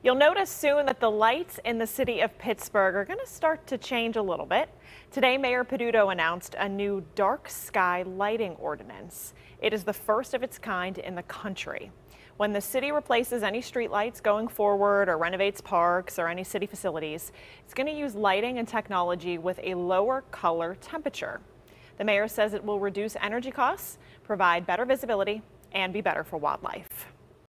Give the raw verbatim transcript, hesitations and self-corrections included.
You'll notice soon that the lights in the city of Pittsburgh are going to start to change a little bit. Today, Mayor Peduto announced a new dark sky lighting ordinance. It is the first of its kind in the country. When the city replaces any street lights going forward or renovates parks or any city facilities, it's going to use lighting and technology with a lower color temperature. The mayor says it will reduce energy costs, provide better visibility, and be better for wildlife.